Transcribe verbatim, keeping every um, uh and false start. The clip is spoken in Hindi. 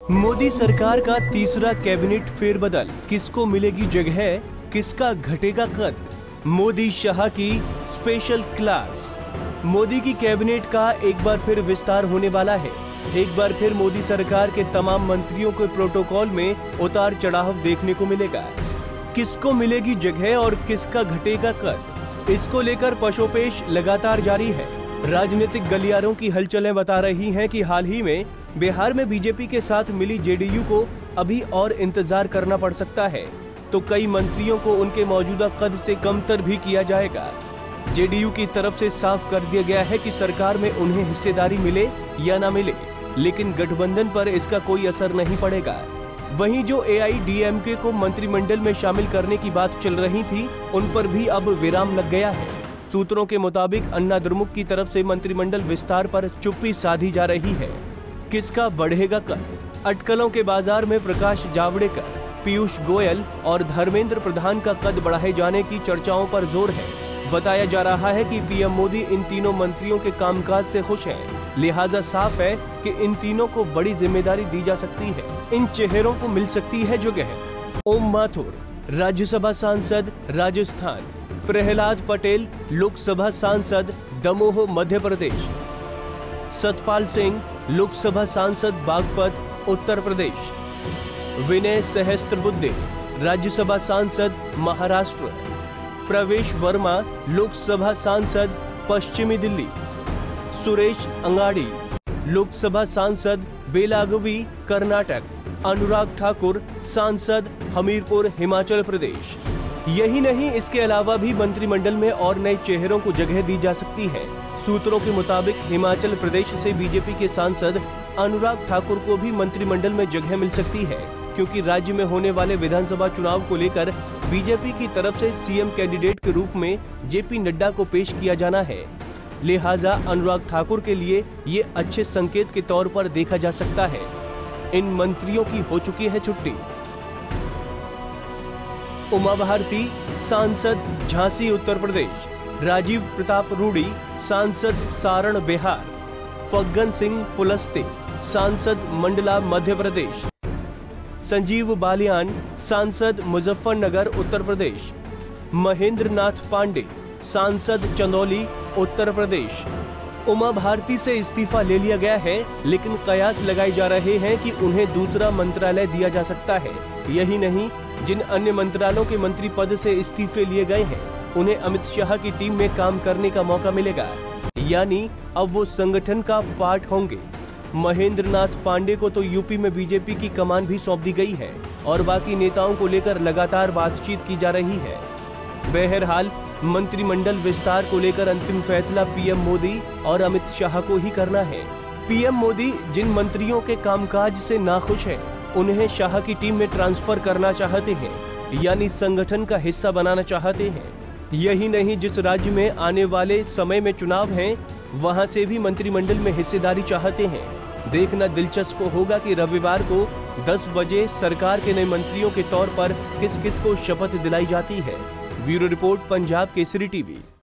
मोदी सरकार का तीसरा कैबिनेट फेरबदल, किसको मिलेगी जगह, किसका घटेगा कद। मोदी शाह की स्पेशल क्लास। मोदी की कैबिनेट का एक बार फिर विस्तार होने वाला है। एक बार फिर मोदी सरकार के तमाम मंत्रियों के प्रोटोकॉल में उतार चढ़ाव देखने को मिलेगा। किसको मिलेगी जगह और किसका घटेगा कद, इसको लेकर पशोपेश लगातार जारी है। राजनीतिक गलियारों की हलचलें बता रही हैं कि हाल ही में बिहार में बीजेपी के साथ मिली जेडीयू को अभी और इंतजार करना पड़ सकता है, तो कई मंत्रियों को उनके मौजूदा कद से कमतर भी किया जाएगा। जेडीयू की तरफ से साफ कर दिया गया है कि सरकार में उन्हें हिस्सेदारी मिले या ना मिले, लेकिन गठबंधन पर इसका कोई असर नहीं पड़ेगा। वहीं जो एआईडीएमके को मंत्रिमंडल में शामिल करने की बात चल रही थी, उन पर भी अब विराम लग गया है। सूत्रों के मुताबिक अन्ना द्रमुक की तरफ से मंत्रिमंडल विस्तार पर चुप्पी साधी जा रही है। किसका बढ़ेगा कद? अटकलों के बाजार में प्रकाश जावड़ेकर, पीयूष गोयल और धर्मेंद्र प्रधान का कद बढ़ाए जाने की चर्चाओं पर जोर है। बताया जा रहा है कि पीएम मोदी इन तीनों मंत्रियों के कामकाज से खुश हैं, लिहाजा साफ है कि इन तीनों को बड़ी जिम्मेदारी दी जा सकती है। इन चेहरों को मिल सकती है जगह। ओम माथुर, राज्यसभा सांसद राजस्थान। प्रहलाद पटेल, लोकसभा सांसद दमोह मध्य प्रदेश। सतपाल सिंह, लोकसभा सांसद बागपत उत्तर प्रदेश। विनय सहस्त्रबुद्धे, राज्यसभा सांसद महाराष्ट्र। प्रवेश वर्मा, लोकसभा सांसद पश्चिमी दिल्ली। सुरेश अंगाड़ी, लोकसभा सांसद बेलागवी कर्नाटक। अनुराग ठाकुर, सांसद हमीरपुर हिमाचल प्रदेश। यही नहीं, इसके अलावा भी मंत्रिमंडल में और नए चेहरों को जगह दी जा सकती है। सूत्रों के मुताबिक हिमाचल प्रदेश से बीजेपी के सांसद अनुराग ठाकुर को भी मंत्रिमंडल में जगह मिल सकती है, क्योंकि राज्य में होने वाले विधानसभा चुनाव को लेकर बीजेपी की तरफ से सीएम कैंडिडेट के रूप में जेपी नड्डा को पेश किया जाना है। लिहाजा अनुराग ठाकुर के लिए ये अच्छे संकेत के तौर पर देखा जा सकता है। इन मंत्रियों की हो चुकी है छुट्टी। उमा भारती, सांसद झांसी उत्तर प्रदेश। राजीव प्रताप रूडी, सांसद सारण बिहार। फग्गन सिंह पुलस्ते, सांसद मंडला मध्य प्रदेश। संजीव बालियान, सांसद मुजफ्फरनगर उत्तर प्रदेश। महेंद्र नाथ पांडे, सांसद चंदौली उत्तर प्रदेश। उमा भारती से इस्तीफा ले लिया गया है, लेकिन कयास लगाए जा रहे हैं कि उन्हें दूसरा मंत्रालय दिया जा सकता है। यही नहीं, जिन अन्य मंत्रालयों के मंत्री पद से इस्तीफे लिए गए हैं, उन्हें अमित शाह की टीम में काम करने का मौका मिलेगा, यानी अब वो संगठन का पार्ट होंगे। महेंद्र नाथ पांडे को तो यूपी में बीजेपी की कमान भी सौंप दी गई है और बाकी नेताओं को लेकर लगातार बातचीत की जा रही है। बहरहाल मंत्रिमंडल विस्तार को लेकर अंतिम फैसला पीएम मोदी और अमित शाह को ही करना है। पीएम मोदी जिन मंत्रियों के कामकाज से नाखुश हैं, उन्हें शाह की टीम में ट्रांसफर करना चाहते हैं, यानी संगठन का हिस्सा बनाना चाहते हैं। यही नहीं, जिस राज्य में आने वाले समय में चुनाव हैं, वहां से भी मंत्रिमंडल में हिस्सेदारी चाहते हैं। देखना दिलचस्प होगा कि रविवार को दस बजे सरकार के नए मंत्रियों के तौर पर किस किस को शपथ दिलाई जाती है। Bureau report, Punjab Kesari TV.